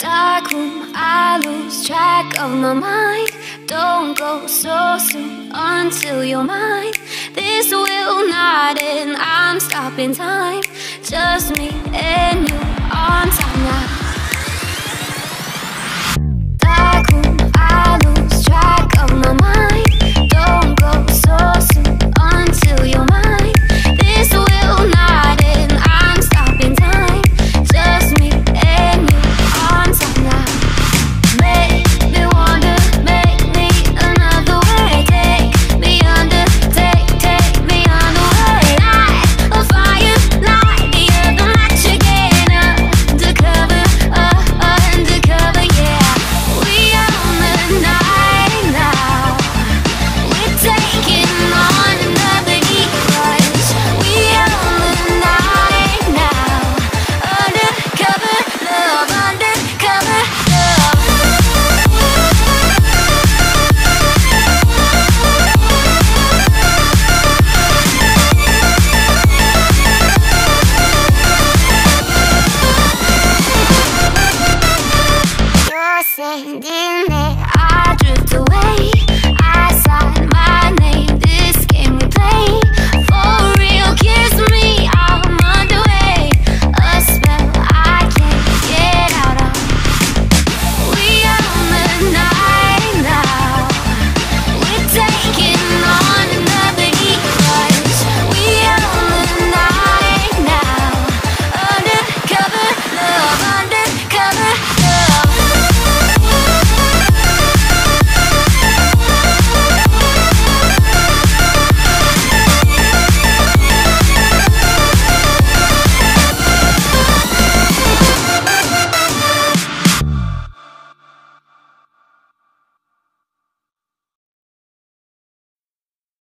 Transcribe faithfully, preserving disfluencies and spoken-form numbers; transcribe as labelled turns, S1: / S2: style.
S1: Dark room, I lose track of my mind. Don't go so soon until you're mine. This will not end, I'm stopping time. Just me and you.